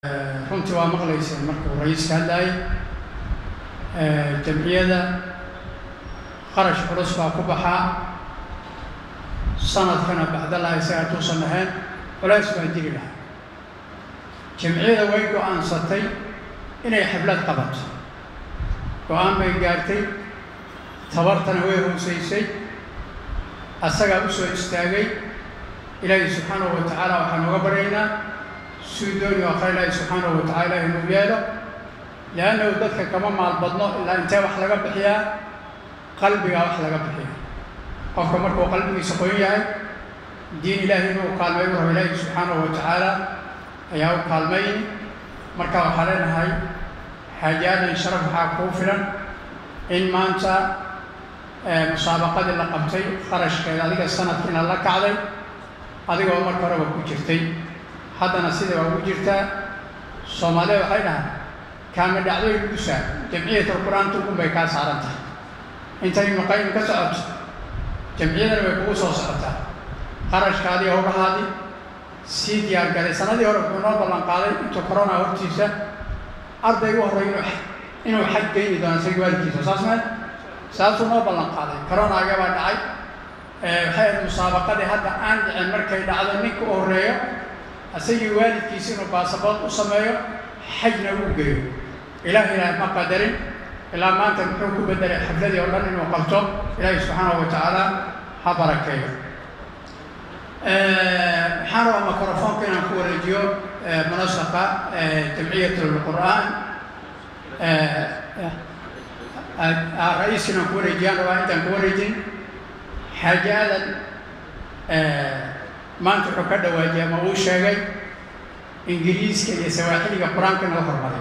runtii waa maqlayseen markuu ra'iiska hadlayay jamciyada qarash culus baa ku baxaa sanadkana bacdalaha isaga tuusan ahayn culays baa jiri lahaa jamciyada way go'aansatay inay xaflad qabato go'aan bay gaartay tabartana way hoosaysay asagaa u soo istaagay ilaahay subxaanahu wa tacaala waxaan uga baryaynaa suu dooni oo khayr ilaahay subxaanahu wa tacaala inuu yeelo liannahu dadka kama maalbadno ilaa intee wax laga bixiyaa qalbigaa wax laga bixiyaa qofka markuu qalbigiisa qoyan yahay diin ilaahay inuu kaalmay u rabo ilaahay subxaanahu wa tacaala ayaa u kaalmayni marka waxaa leenahay xaajaadan sharaf waxaa kuu filan in maanta musaabaqadii la qabtay kharashkeeda adiga sanadkiina la kacday adigoo marka horeba ku jirtay haddana sida waa ugu jirtaa soomaalida waxay dhahaan kaama dhacdoy gusa jamciyatul qur'aan tugun bay kaa saaran tahay intay ibnu qayyim ka socoto jamciyadana way kugu soo socotaa qarashkaadii howlahaadii sii diyaargalay sanadii hore wuxuu noo ballan qaaday intuu corona hortiisa ardaygu horreeyo inuu xaj geyni doono isaga waalidkiisa saas maad saasuu noo ballan qaaday coronaaga baa dhacay waxay ahayd musaabaqadii hadda aan dhicin markay dhacdo ninka u horreeyo asagii waalidkiisa inuu baasabood u sameeyo xajna uu geeyo ilaahay ma qadarin ilaa maanta muxuu ku bedelay xafladii oo dhan inuu qabto ilaahay subxaanahu wa tacaala ha barakeeyo waxaan rabaa mikrofoonka inaan ku wareejiyo munasaqa jamciyatul qur'aan ra'iiska inaan ku wareejiyaan rabaa intaan ku wareejin xaajaadan maanta wuxuu ka dhawaajiyay ama uu sheegay ingiriiska iyo sawaaxiliga qur-aanka in la hormaray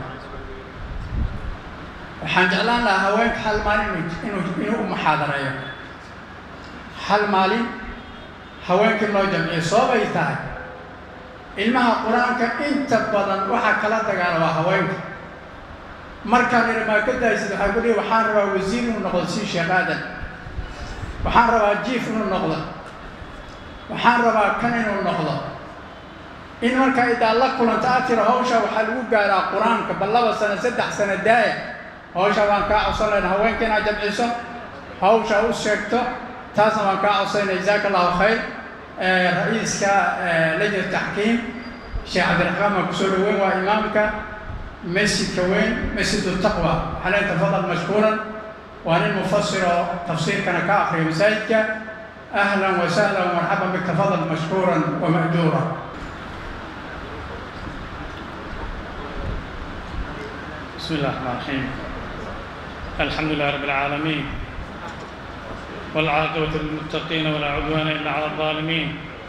waxaan jeclaan lahaa haweenka hal maalin inuu u muxaadareeyo hal maalin haweenkii loo jamciyo soobay tahay ilmaha qur-aanka inta badan waxaa kala dagaala waa haweenka markaan ilmaa ka daysid waxaa ku dhihi waxaan rabaa wasiir inuu noqdo sii sheekh aadan waxaan rabaa jiif inuu noqdo waxaan rabaa kan inuu noqdo in markaa idaa la kulanta aad tiro hawsha waxaa lagu gaaraa qur-aanka bal 2 sano 3 sano daaya hawsha waan kaa codsan lahayn haweenka inaad jamciso hawsha u sheegto taasna waan kaa codsanayna jazaaka allahu khayr ra'iiska lajnat taxkiim sheekh cabdiraxmaan baan kusoo dhaweyn waa imaamka masjidka weyn masjid taqwa waxaa leen tafadal mashkuuran waa nin mufasir oo tafsiirkana ka akhriya masaajidka أهلا وسهلا ومرحبا بك تفضل مشكورا ومأجورا. بسم الله الرحمن الرحيم. الحمد لله رب العالمين والعاقبة للمتقين ولا عدوان إلا على الظالمين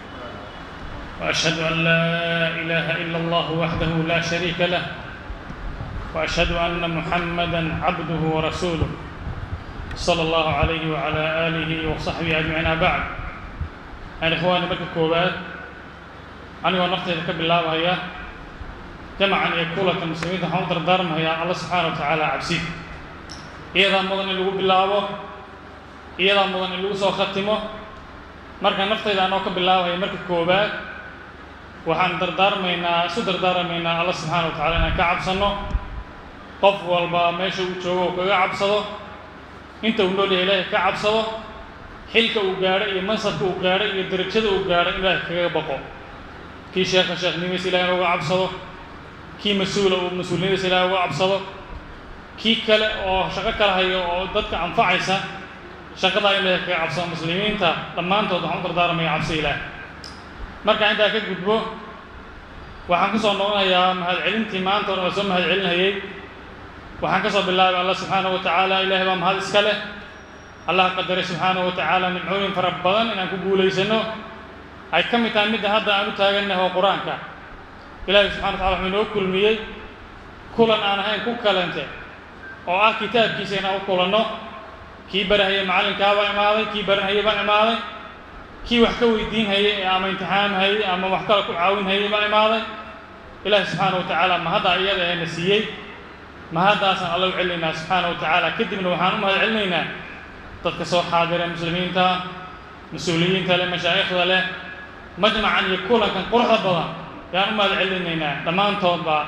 وأشهد أن لا إله إلا الله وحده لا شريك له وأشهد أن محمدا عبده ورسوله صلى الله عليه وعلى آله وصحبه أجمعين بعد. أنا إخواني بك الكوبات أنا ونقطة بالله وهي جمعا يقولة المسلمين حوضر دارم هي الله سبحانه وتعالى عبسي إذا مضن اللي بالله إذا مضن اللي ختمه مركا نقطة إذا نوك بالله وهي مركا الكوبات وحن دردار مينا سدر دار مينا الله سبحانه وتعالى كعب صنو قف والبا ماشي وشوه كعب صدو inta uu noolyahay ilaahay ka cabsado xilka uu gaaro iyo mansabka uu gaaro iyo darajada uu gaaro ilaahay kaga baqo kii sheekhnimadiisa ilaahay uga cabsado kii mas-uula uu mas-uulnimadiisa ilaahay uga cabsado kii kale oo shaqo kala hayo oo dadka anfacaysa shaqadaa ilaahay kaga cabsado muslimiinta dhammaantood waxaan u dardaarmaya cabsi ilaahay marka intaa ka gudbo waxaan ku soo noqonayaa mahadcelintii maanta oo soo mahadcelinayay waxaan ka soo bilaabay Allah subhanahu wa ta'ala ilaahay baa mahad iska leh Allah qadaray subhanahu wa ta'ala nimcooyin fara badan inaan ku guuleysano ay ka mid tahay mid hadda aan u taaganahay quraanka ilaahay subhanahu wa ta'ala wuxuu noo kulmiyay kulan aan ahayn ku kalante oo ah kitaabkiisa inaan u kulanno kii barahay macalinka baa imaaday kii barahay baa imaaday kii wax ka weydiin hayay ama imtixaan hayay ama wax kale ku caawin hayay baa imaaday ilaahay subhanahu wa ta'ala ma hadda iyada ay nasiyay ما هذا أصلا الله يعلنا سبحانه وتعالى كدبنا وحنا ما علينا تتصور حاضر المسلمين تا مسؤولين تا لمشايخ له مجمعا يكون كان قرحة بلا يعني ما علينا تمام توبة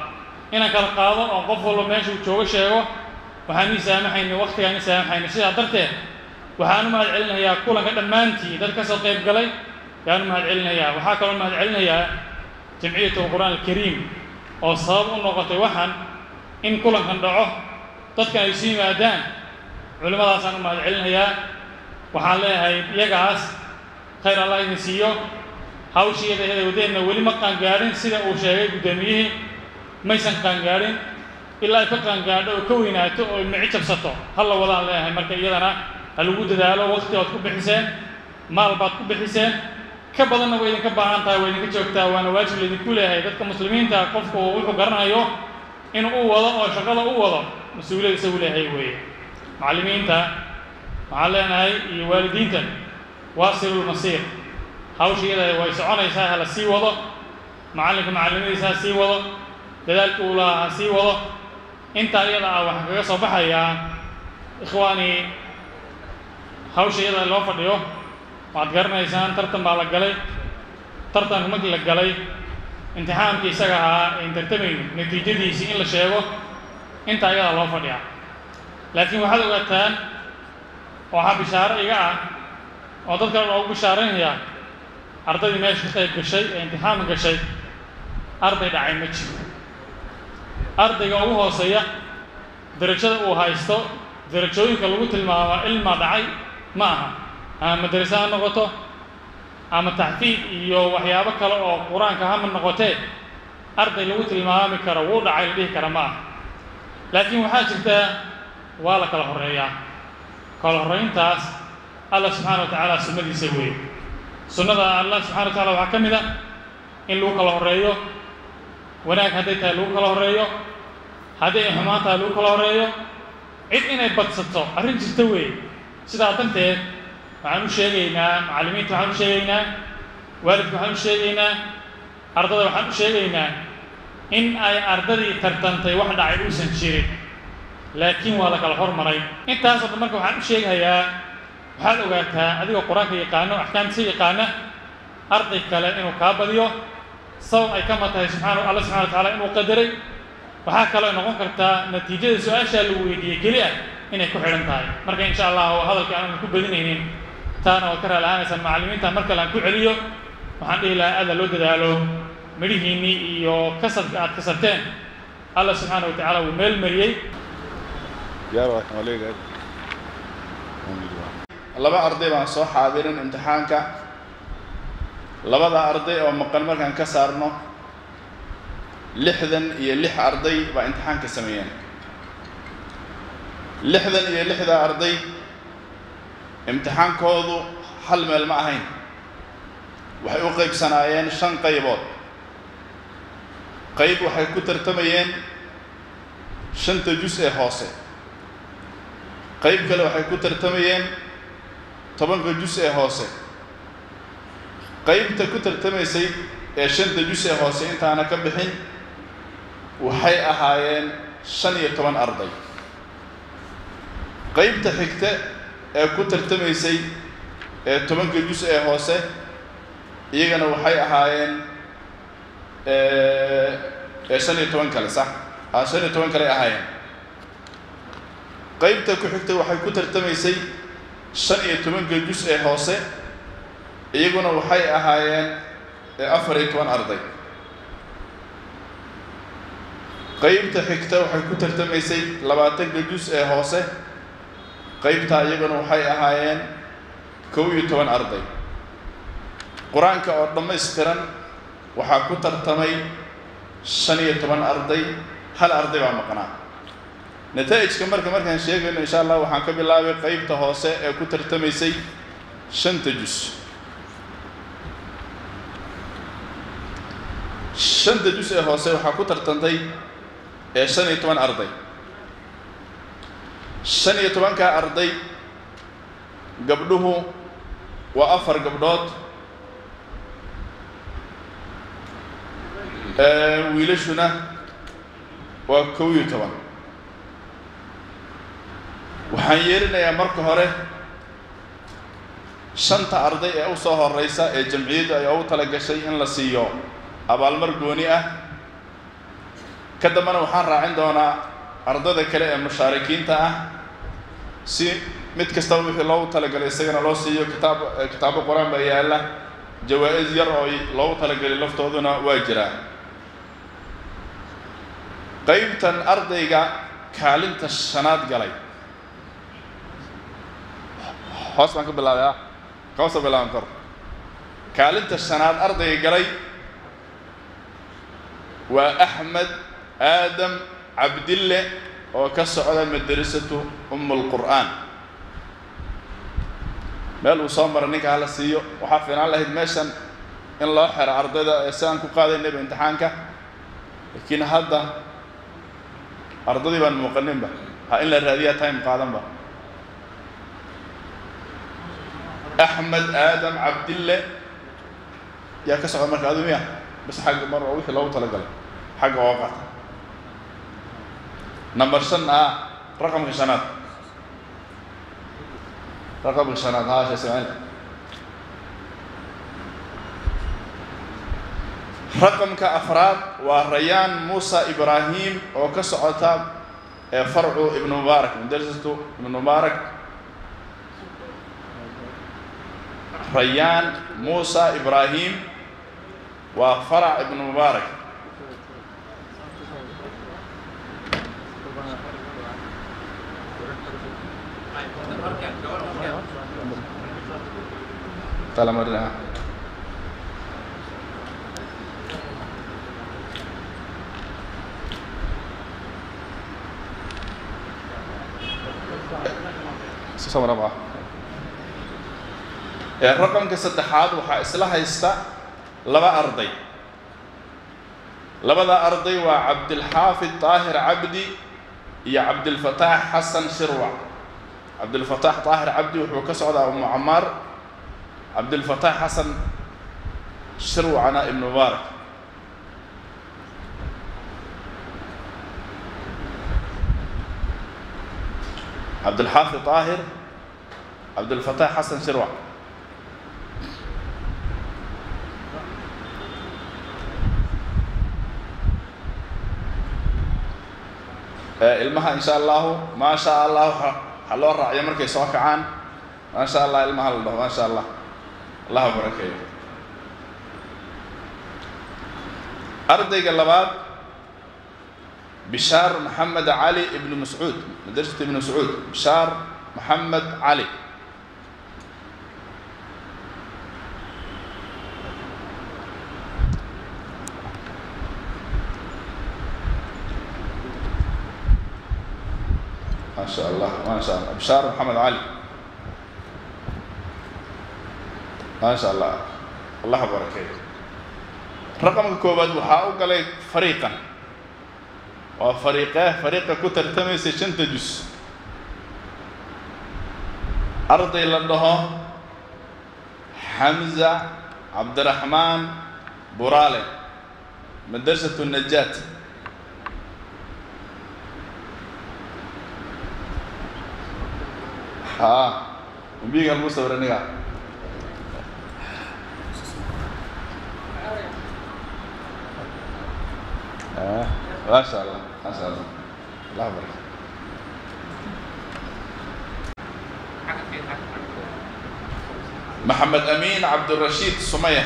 inaan kala qaado oo qof walba meesha uu joogo sheego waxaan ii saamaxaynay waqtigaan ii saamaxaynay sidaa darteed waxaan u mahad celinayaa kulanka dhammaantii dad ka soo qayb galay yaan u mahad celinayaa waxaa kaloo mahad celinayaa jamciyatul qur'aan alkariim oo sabab u noqotay waxaan in kulankan dhaco dadkan ay isu yimaadaan culimmadaasaan u mahad celinayaa waxaan leeyahay iyagaas khayr allah idin siiyo hawshiiyada wadeenna weli ma qaangaadhin sida uu sheegay guddoomiyihii maysan qaangaadhin ilaa ay ka qaangaadho oo ka weynaato oo mici jabsato hal la wadaan leeyahay marka iyadana ha lagu dadaalo waqti ood ku bixiseen maal baad ku bixiseen ka badanna way idinka baahan tahay way idinka joogtaa waana waajib laydinku leeyahay dadka muslimiinta qofku wuxuu garanayo inuu u wado oo shaqada u wado mas-uuliyad isagu leeyahay weeye macallimiinta waxaan leenahay iyo waalidiinta waasilulmasiir hawshiiyada way soconaysaa ha la sii wado macallinka macallimadiisa ha sii wado dadaalka uu lahaa ha sii wado intaa iyada ah waxaan kaga soo baxayaa ikhwaanii hawsha iyada loo fadhiyo waxaad garanaysaan tartan baa la galay tartanka markii la galay imtixaankii isaga ahaa een tartamayno natiijadiisii in la sheego intaa iyada loo fadhiyaa laakiin waxaad ogaataan waxaa bishaaro iga ah oo dad kale loogu bishaaraynayaa ardaydii meesha ka qayb gashay ee imtixaanka gashay arday dhacay ma jiro ardayga ugu hooseeya darajada uu haysto darajooyinka lagu tilmaamo ilma dhacay ma aha ama madrasa ha noqoto ama taxfiid iyo waxyaabo kale oo qur-aanka hama noqotee arday lagu tilmaami karo wuu dhacay la dhihi kara ma aha laakiin waxaa jirtaa waa la kala horreeyaa kala horrayntaas allah subxaana wa tacaala sunnadiisa weeye sunnada allah subxana wa tacala waxaa ka mid a in lagu kala horreeyo wanaag hadday tahay lagu kala horreeyo hadday ay xumaan tahay lagu kala horreeyo cid inay badsato arrin jirta weeye sidaa darteed waxaan u sheegaynaa macallimiinta waxaan u sheegaynaa waalidka waxaan u sheegaynaa ardada waxaan u sheegaynaa in ay ardadii tartantay wax dhacay uusan jirin laakiin waa la kala hormaray intaasoo dhan marka waxaan u sheegayaa waxaad ogaataa adigoo qur-aanka yaqaano axkaamtiisa yaqaana arday kale inuu kaa badiyo sabab ay kama tahay alla subxana wa tacaala inuu qadaray waxaa kaloo noqon kartaa natiijada su-aashaa lagu weydiiyey keli ah inay ku xidhan tahay marka insha allah hadalkii aanan ku badinaynin taana waad ka raalahaanaysaan macallimiinta mar kale aan ku celiyo waxaan dhihi lahaa aada loo dadaalo midhihiinnii iyo kasabka aad kasabteen alla subxaana wa tacaala wuu meel mariyey laba arday baan soo xaadirin imtixaanka labada arday oo maqan markaan ka saarno 66 arday baa imtixaanka sameeyeen 66 arday imtixaankoodu hal meel ma ahayn waxay u qaybsanaayeen 5 qaybood qayb waxay ku tartamayeen 5 juz ee hoose qayb kale waxay ku tartamayeen 10 juz ee hoose qaybta ku tartamaysay ee 5 juz ee hoose intaana ka bixin waxay ahaayeen 15 arday qaybta xigta ee ku tartamaysay ee 10 juz ee hoose iyagana waxay ahaayeen 15 kale sax 15 kale ahaayeen qaybta ku xigta waxay ku tartamaysay 15 juz ee hoose iyaguna waxay ahaayeen 14 arday qaybta xigta waxay ku tartamaysay 20 juz ee hoose qaybta iyaguna waxay ahaayeen 11 arday quraanka oo dhammaystiran waxaa ku tartamay 15 arday hal arday baa maqnaa nataa'ijka markaan sheegayno insha Allah waxaan ka bilaabay qaybta hoose ee ku tartamaysay 5 juz 5 juz ee hoose waxaa ku tartantay 15 arday 15 ka arday gabdhuhu waa 4 gabdhood wiilashuna waa 11 waxaan yeelinayaa marka hore 5 arday ee u soo horeysa ee jamciyadu ay ugu tala gashay in la siiyo abaalmar gooni ah kadibna waxaan raacin doonaa ardada kale ee mushaarikiinta ah si mid kasta wixii loogu talagalay isagana loo siiyo kitaabo quraan baa yaala jawaa'iz yar oo loogu talagalay laftooduna waa jiraa qaybtan ardayga kaalinta shanaad galay hoos baan ka bilaabaa koosa bilaaban kor kaalinta shanaad ardayga galay waa Axmed Aadam Cabdille oo ka socda madrasatu Qur'aan meel uu soo maray ninka hala siiyo waxa fiican lahayd meeshan in loo xiro ardayda ee saan ku qaadanay imtixaanka laakiin hadda ardadii baan muuqaninba ha in la raadiyaa time qaadanba Axmed Aadam Cabdille yaa ka socda marka adumiya bas xaq mar oo wixii loogu talagalay xaq oo qaata number 5 رقم الشنات رقم الشنات ها شو اسمه رقم كأفراد وريان موسى إبراهيم وكسعتا فرع ابن مبارك من درسته ابن مبارك ريان موسى إبراهيم وفرع ابن مبارك طال مرنا سوسة رابعة الرقم كسدحاد وحا إسلا هيستا لبا أرضي لبا أرضي وعبد الحافظ طاهر عبدي يا عبد الفتاح حسن شروع عبد الفتاح طاهر عبدي وحكسعود أبو معمر عبد الفتاح حسن شروع أنا ابن مبارك عبد الحافظ طاهر عبد الفتاح حسن شروع المها إن شاء الله ما شاء الله حلو الرعي مركي سواك عان ما شاء الله المها الله ما شاء الله الله بركة أرضي قلبات بشار محمد علي ابن مسعود مدرسة ابن مسعود بشار محمد علي ما شاء الله ما شاء الله بشار محمد علي ما شاء الله الله بركة رقم الكوباد وحاو قال فريقا فريقه كتر تميس شنت جس أرضي لنده حمزة عبد الرحمن بورالي مدرسة النجاة وبيجي المصور نيجا ما شاء الله ما شاء الله الله يبارك محمد أمين عبد الرشيد سمية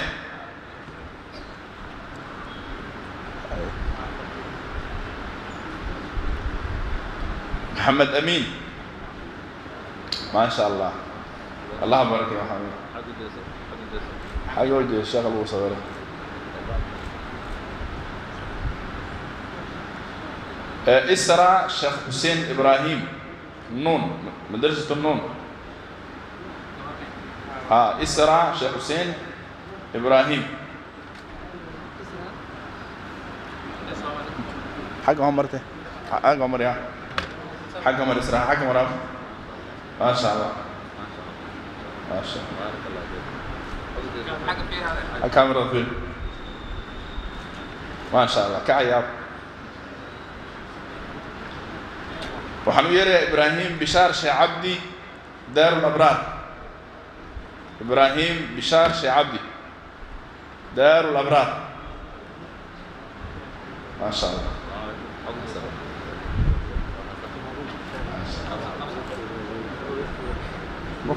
محمد أمين ما شاء الله الله يبارك يا حبيبي حاجة وجه الشغل وصوره إسرى شيخ حسين إبراهيم نون مدرسة النون إسرى شيخ حسين إبراهيم حق عمرته حق عمر يا حق عمر إسرى حق عمر ما شاء الله ما شاء الله الكاميرا فين ما شاء الله كعياب وحنوير إبراهيم بشار شي عبدي دار الأبرار إبراهيم بشار شي عبدي دار الأبرار ما شاء الله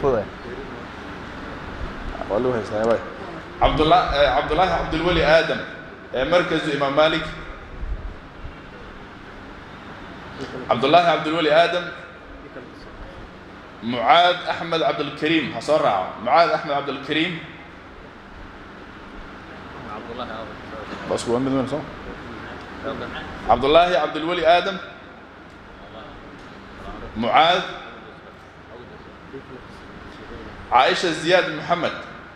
فضي والله هيسنا باي عبد الله عبد الولي آدم مركز إمام مالك عبد الله عبد الولي آدم معاذ أحمد عبد الكريم هصرع معاذ أحمد عبد الكريم عبد الله بس هو من صح عبد الله عبد الولي آدم معاذ عائشة زياد محمد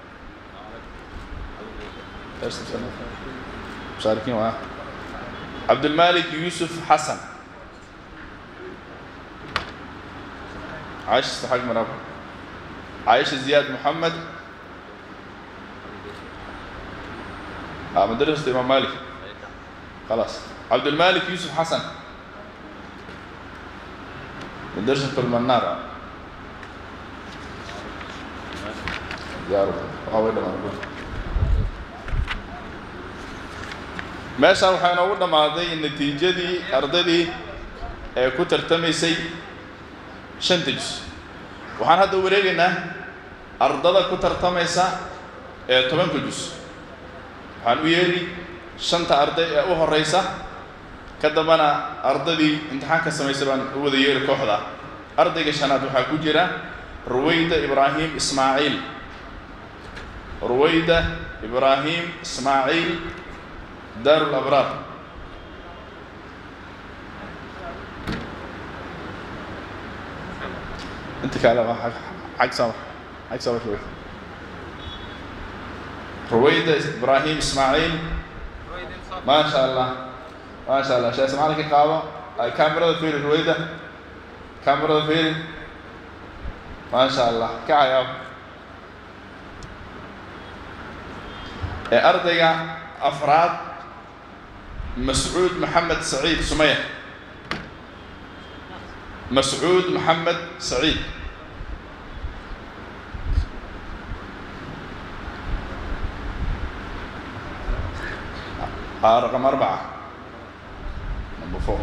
مشاركين معاه عبد المالك يوسف حسن عائشة استحق مرابط عائشة زياد محمد مدرسة الإمام مالك خلاص عبد المالك يوسف حسن مدرسة المنارة يا رب أول ما نقول meeshaan waxaa inoogu dhammaaday natiijadii ardaydii ee ku tartamaysay 5 juz waxaan hadda wareegaynaa ardada ku tartamaysa ee 10 juz waxaan u yeeri 5 arday ee u horeysa ka dambana ardadii imtixaanka samaysay baan u wada yeeri kooxda ardayga shanaad waxaa ku jira Ruwayda Ibrahim Ismail Ruwayda Ibrahim Ismail دار الأبرار أنت كعلى حق سامر شوي رويدة إبراهيم إسماعيل ما شاء الله ما شاء الله شايف سمعنا كي قاوة الكاميرا فين رويدة كاميرا فين ما شاء الله كعياب أرضية أفراد مسعود محمد سعيد سمية مسعود محمد سعيد رقم 4 نمبر 4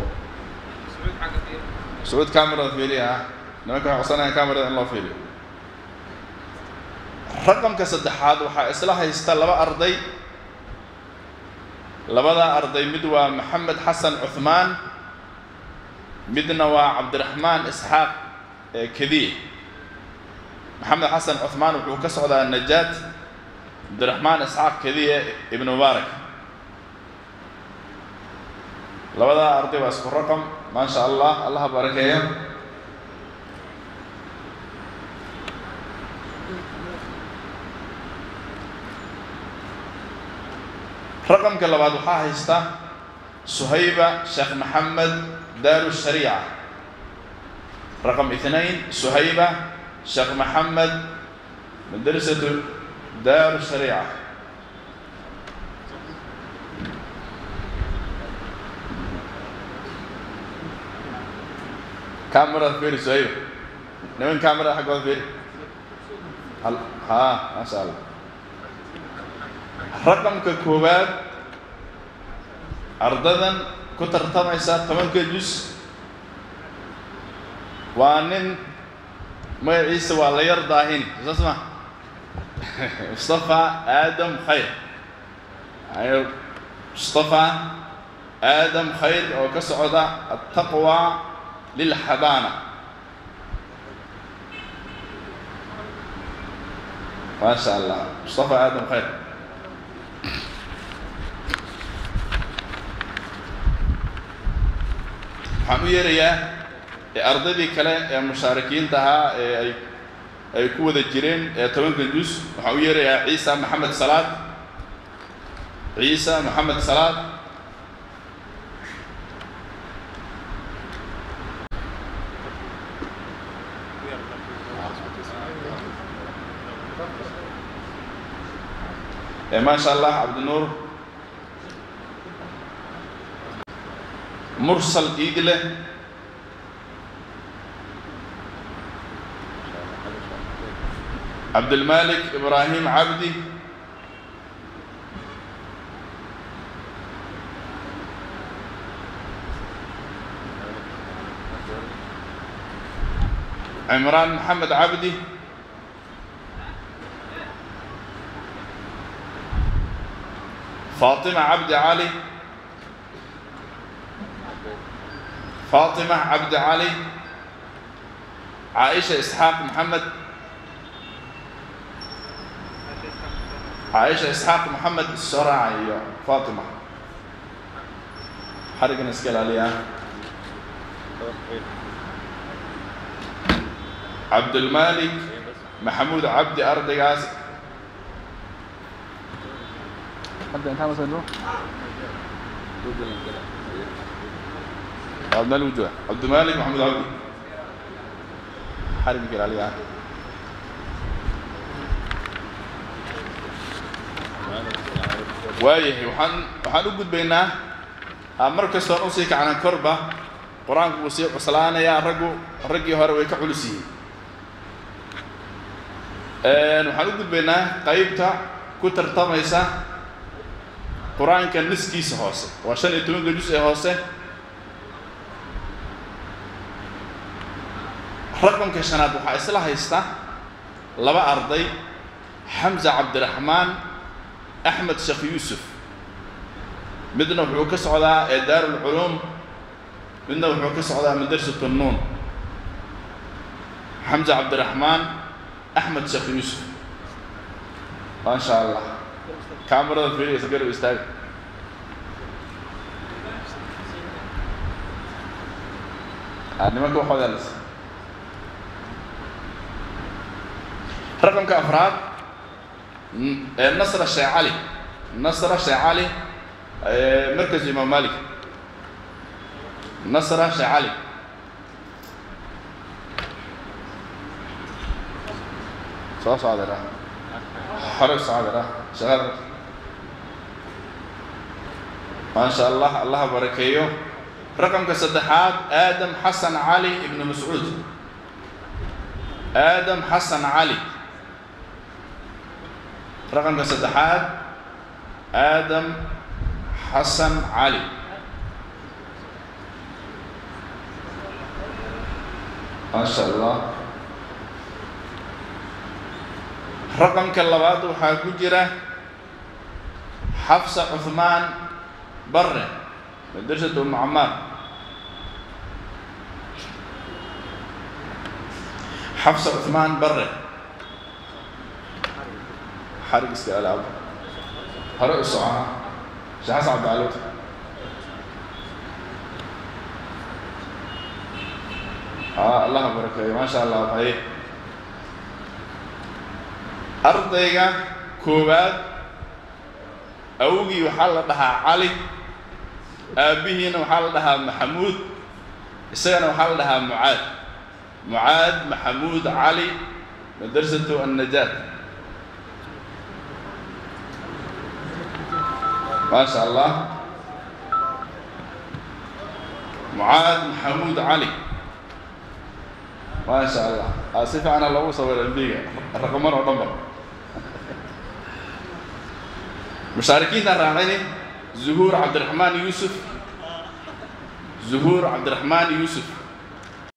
سعود كاميرا فيليا نمكن حصلنا كاميرا الله فيليا رقم كسدحاد وحا إصلاح يستلبا أرضي لبدا أرضي مدوى محمد حسن عثمان مدنوى عبد الرحمن إسحاق كذي محمد حسن عثمان وكسعود النجاة عبد الرحمن إسحاق كذي ابن مبارك لبدا أرضي واسف الرقم ما شاء الله الله بارك ايام رقم كلاباد وحا هيستا سهيبة شيخ محمد دار الشريعة رقم 2 سهيبة شيخ محمد مدرسة دار الشريعة كاميرا فيري سهيبة نمين كاميرا حق فيري ها ما شاء الله رقم ككوبات أرضاً كتر تميسات 8 جزء وانن ما يعيش ولا يرضى هنا اسمع مصطفى آدم خير أيوة مصطفى آدم خير وكسعود التقوى للحضانة ما شاء الله مصطفى آدم خير waxaan u yeerayaa ardaydii kale ee musharakiinta ahaa ee ay ku wada jireen 10 juz waxaan u yeerayaa Ciisa Maxamed Salaad Ciisa Maxamed Salaad ما شاء الله عبد النور مرسل إيدله عبد المالك إبراهيم عبدي عمران محمد عبدي فاطمة عبد علي فاطمة عبد علي عائشة إسحاق محمد عائشة إسحاق محمد السراعي فاطمة حرق نسكال عليها عبد المالك محمود عبد أردقاس عبد المالك عبد المالك محمود عبد حرق نسكال عليها waayahay waxaan u gudbaynaa mar kastoo u sii kacana korba quraanku wuu sii cuslaanayaa raggii hore way ka culus yihiin waxaan u gudbaynaa qaybta ku tartamaysa quraanka niskiisa hoose waa 15 juz ee hoose raqamka shanaad waxaa isla haysta laba arday Hamza Abdurrahman أحمد شيخ يوسف بدنا وحوك سعودة دار العلوم بدنا وحوك سعودة مدرسة النون حمزة عبد الرحمن أحمد شيخ يوسف ما شاء الله كاميرا في يسكر ويستاهل أنا ما كنت حاضر رقم كأفراد نصر الشيخ علي نصر الشيخ علي مركز الإمام مالك نصر الشيخ علي صادرة حرس صادرة شغال ما شاء الله الله بركيه رقم كصدحات آدم حسن علي ابن مسعود آدم حسن علي رقم كصدحات آدم حسن علي ما شاء الله رقم كاللبات وحاكو جرة حفصة عثمان برة مدرسة أم عمار حفصة عثمان برة حرق استقلال حرق الصعاع شحاس عبد العلوت الله بارك ما شاء الله طيب أرضية كوبات أوجي وحال لها علي أبيهن وحال لها محمود السنة وحال لها معاذ محمود علي مدرسة النجاة ما شاء الله معاذ محمود علي ما شاء الله آسف أنا لو صور البيئة الرقم رقم مشاركين الراعين زهور عبد الرحمن يوسف